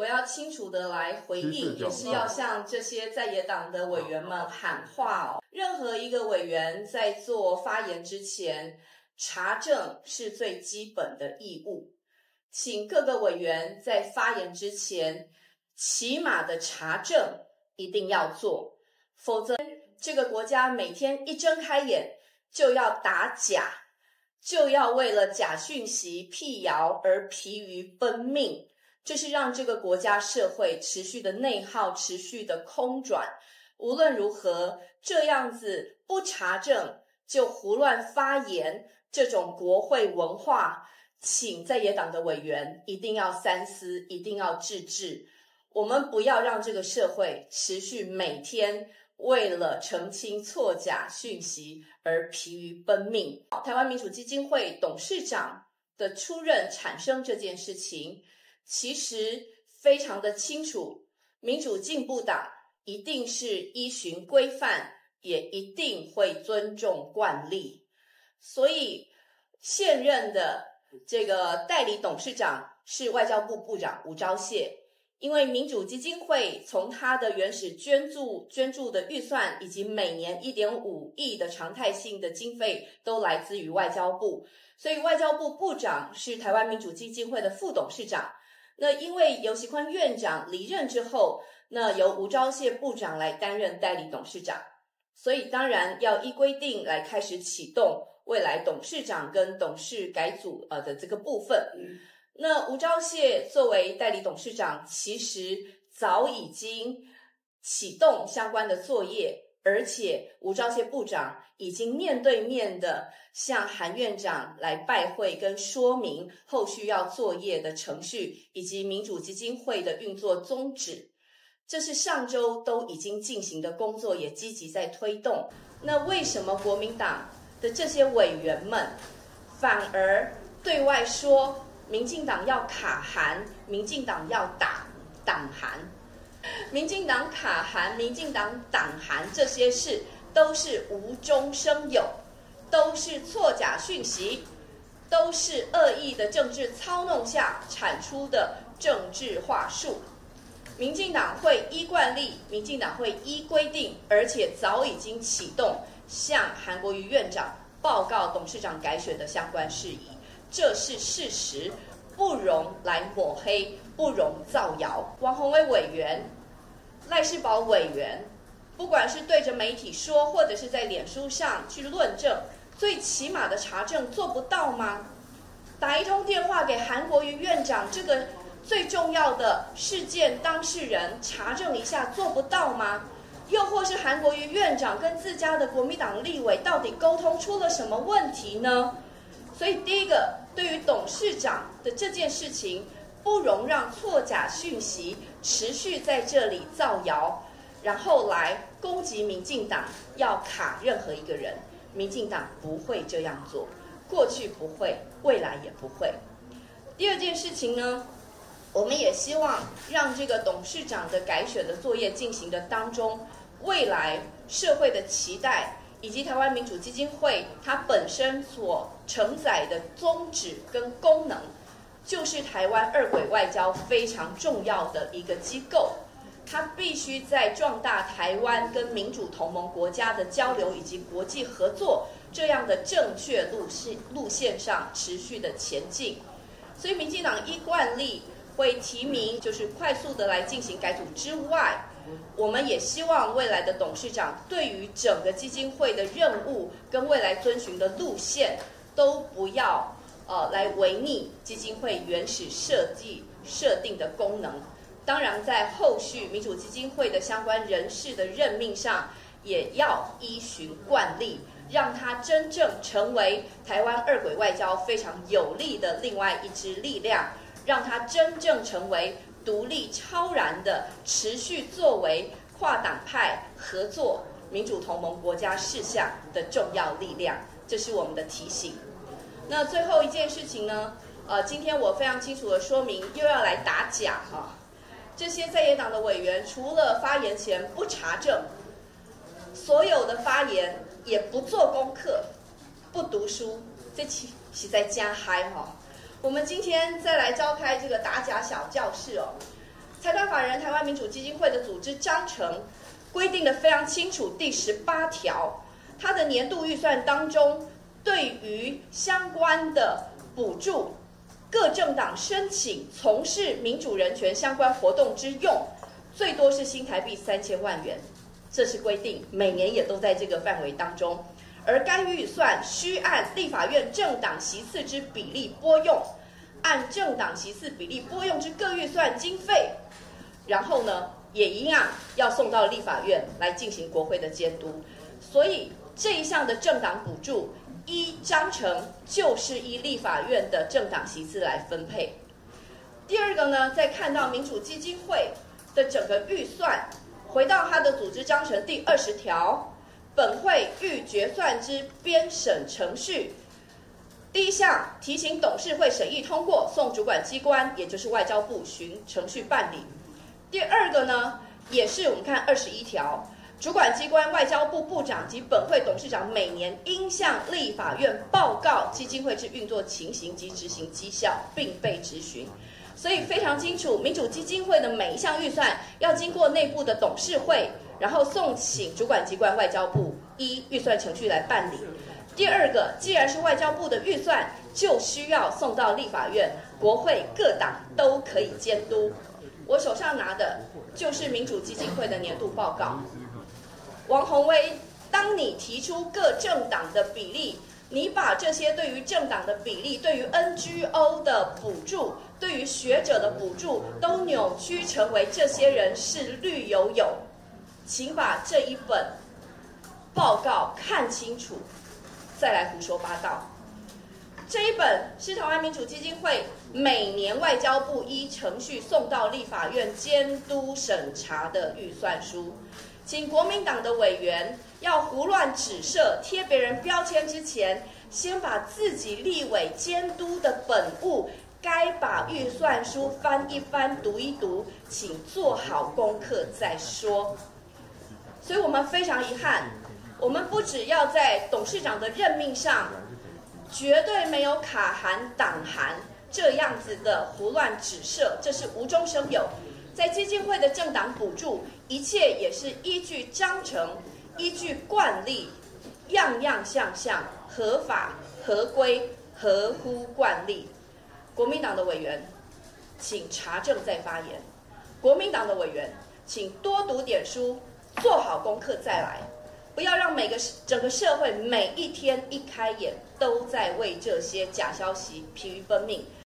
我要清楚的来回应，也是要向这些在野党的委员们喊话哦。任何一个委员在做发言之前，查证是最基本的义务。请各个委员在发言之前，起码的查证一定要做，否则这个国家每天一睁开眼就要打假，就要为了假讯息辟谣而疲于奔命。这是让这个国家社会持续的内耗，持续的空转。无论如何，这样子不查证就胡乱发言，这种国会文化，请在野党的委员一定要三思，一定要制止。我们不要让这个社会持续每天为了澄清错假讯息而疲于奔命。台湾民主基金会董事长的出任产生这件事情，其实非常的清楚，民主进步党一定是依循规范，也一定会尊重惯例。所以现任的这个代理董事长是外交部部长吴钊燮，因为民主基金会从他的原始捐助的预算，以及每年 1.5 亿的常态性的经费都来自于外交部，所以外交部部长是台湾民主基金会的副董事长。那因为游锡堃院长离任之后，那由吴钊燮部长来担任代理董事长，所以当然要依规定来开始启动未来董事长跟董事改组的这个部分。那吴钊燮作为代理董事长，其实早已经启动相关的作业，而且吴钊燮部长已经面对面的向韩院长来拜会跟说明后续要作业的程序，以及民主基金会的运作宗旨。这是上周都已经进行的工作，也积极在推动。那为什么国民党的这些委员们反而对外说民进党要卡韩，民进党要挡韩？民进党卡韩，民进党挡韩，这些事都是无中生有，都是错假讯息，都是恶意的政治操弄下产出的政治话术。民进党会依惯例，民进党会依规定，而且早已经启动向韩国瑜院长报告董事长改选的相关事宜，这是事实，不容来抹黑，不容造谣。王宏威委员、赖士葆委员，不管是对着媒体说，或者是在脸书上去论证，最起码的查证做不到吗？打一通电话给韩国瑜院长，这个最重要的事件当事人查证一下做不到吗？又或是韩国瑜院长跟自家的国民党立委到底沟通出了什么问题呢？所以第一个，对于董事长的这件事情，不容让错假讯息持续在这里造谣，然后来攻击民进党，要卡任何一个人。民进党不会这样做，过去不会，未来也不会。第二件事情呢，我们也希望让这个董事长的改选的作业进行的当中，未来社会的期待，以及台湾民主基金会它本身所承载的宗旨跟功能，就是台湾二轨外交非常重要的一个机构，它必须在壮大台湾跟民主同盟国家的交流以及国际合作这样的正确路线上持续的前进。所以民进党依惯例会提名，就是快速的来进行改组之外，我们也希望未来的董事长对于整个基金会的任务跟未来遵循的路线，都不要来违逆基金会原始设定的功能。当然在后续民主基金会的相关人士的任命上，也要依循惯例，让它真正成为台湾二轨外交非常有力的另外一支力量，让它真正成为独立超然的持续作为跨党派合作民主同盟国家事项的重要力量，这是我们的提醒。那最后一件事情呢，今天我非常清楚的说明，又要来打假哈。这些在野党的委员除了发言前不查证，所有的发言也不做功课，不读书，这期是在加嗨哈。我们今天再来召开这个打假小教室哦。 财团法人台湾民主基金会的组织章程规定的非常清楚，第18条，它的年度预算当中，对于相关的补助，各政党申请从事民主人权相关活动之用，最多是新台币3000万元，这是规定，每年也都在这个范围当中。而该预算需按立法院政党席次之比例拨用，按政党席次比例拨用之各预算经费，然后呢，也一样要送到立法院来进行国会的监督。所以这一项的政党补助，依章程就是依立法院的政党席次来分配。第二个呢，再看到民主基金会的整个预算，回到它的组织章程第20条，本会预决算之编审程序，第一项提请董事会审议通过，送主管机关，也就是外交部循程序办理。第二个呢，也是我们看21条，主管机关外交部部长及本会董事长每年应向立法院报告基金会之运作情形及执行绩效，并被质询。所以非常清楚，民主基金会的每一项预算要经过内部的董事会，然后送请主管机关外交部依预算程序来办理。第二个，既然是外交部的预算，就需要送到立法院，国会各党都可以监督。我手上拿的就是民主基金会的年度报告。王宏威，当你提出各政党的比例，你把这些对于政党的比例、对于 NGO 的补助、对于学者的补助，都扭曲成为这些人是绿油油，请把这一本报告看清楚，再来胡说八道。这一本是台湾民主基金会每年外交部依程序送到立法院监督审查的预算书，请国民党的委员要胡乱指涉、贴别人标签之前，先把自己立委监督的本务，该把预算书翻一翻、读一读，请做好功课再说。所以我们非常遗憾，我们不只要在董事长的任命上绝对没有卡函、党函这样子的胡乱指涉，这是无中生有。在基金会的政党补助，一切也是依据章程、依据惯例，样样项项合法、合规、合乎惯例。国民党的委员，请查证再发言；国民党的委员，请多读点书，做好功课再来。不要让整个社会每一天一开眼都在为这些假消息疲于奔命。